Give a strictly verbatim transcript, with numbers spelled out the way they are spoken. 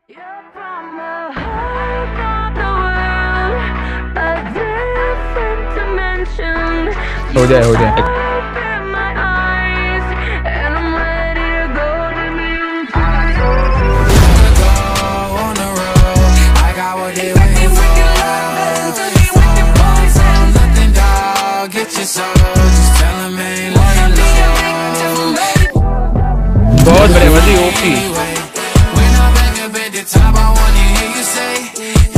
You're from a whole other world, a different dimension. हो जाए हो जाए Open my eyes, and I'm ready to go to meet you. Go on the road. I got what they waiting for. Nothing, dog. Get your soul. Just tell them ain't lying low. बहुत बड़े मजी ओपी When I'm back up at the top, I wanna hear you say,